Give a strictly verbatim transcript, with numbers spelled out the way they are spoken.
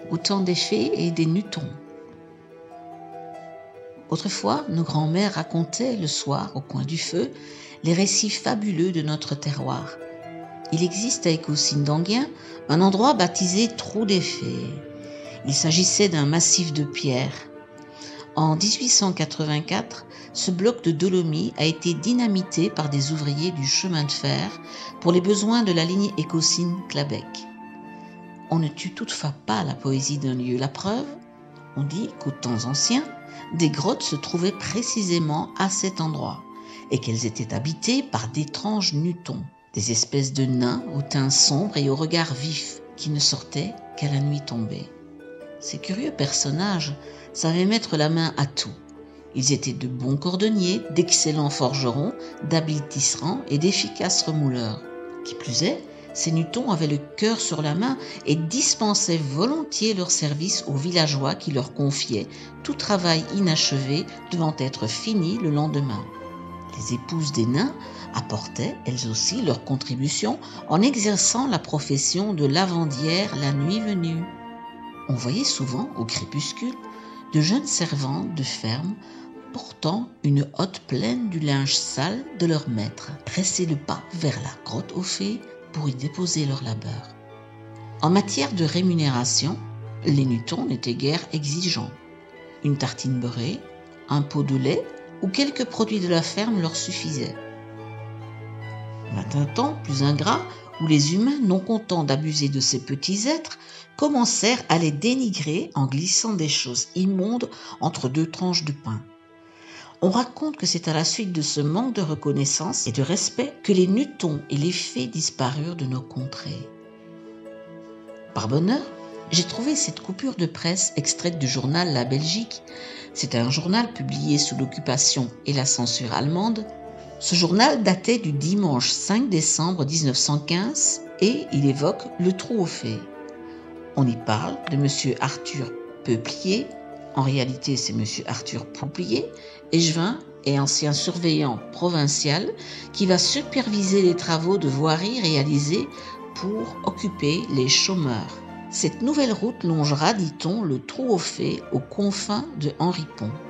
autant des fées et des nutons. Autrefois, nos grands-mères racontaient le soir, au coin du feu, les récits fabuleux de notre terroir. Il existe à Écausines-d'Enghien un endroit baptisé Trou des Fées. Il s'agissait d'un massif de pierres. En dix-huit cent quatre-vingt-quatre, ce bloc de dolomie a été dynamité par des ouvriers du chemin de fer pour les besoins de la ligne Écausines-Clabec. On ne tue toutefois pas la poésie d'un lieu. La preuve, on dit qu'aux temps anciens, des grottes se trouvaient précisément à cet endroit et qu'elles étaient habitées par d'étranges nutons, des espèces de nains au teint sombre et au regard vif qui ne sortaient qu'à la nuit tombée. Ces curieux personnages savaient mettre la main à tout. Ils étaient de bons cordonniers, d'excellents forgerons, d'habiles tisserands et d'efficaces remouleurs. Qui plus est, ces nutons avaient le cœur sur la main et dispensaient volontiers leur service aux villageois qui leur confiaient tout travail inachevé devant être fini le lendemain. Les épouses des nains apportaient elles aussi leur contribution en exerçant la profession de lavandière la nuit venue. On voyait souvent, au crépuscule, de jeunes servantes de ferme portant une hotte pleine du linge sale de leur maître, presser le pas vers la grotte aux fées pour y déposer leur labeur. En matière de rémunération, les nutons n'étaient guère exigeants. Une tartine beurrée, un pot de lait ou quelques produits de la ferme leur suffisaient. Vint un temps plus ingrat où les humains, non contents d'abuser de ces petits êtres, commencèrent à les dénigrer en glissant des choses immondes entre deux tranches de pain. On raconte que c'est à la suite de ce manque de reconnaissance et de respect que les nutons et les fées disparurent de nos contrées. Par bonheur, j'ai trouvé cette coupure de presse extraite du journal La Belgique. C'est un journal publié sous l'occupation et la censure allemande. Ce journal datait du dimanche cinq décembre dix-neuf cent quinze et il évoque le trou aux fées. On y parle de M. Arthur Peuplier, en réalité c'est M. Arthur Pouplier, échevin et ancien surveillant provincial qui va superviser les travaux de voirie réalisés pour occuper les chômeurs. Cette nouvelle route longera, dit-on, le trou aux fées aux confins de Henripon.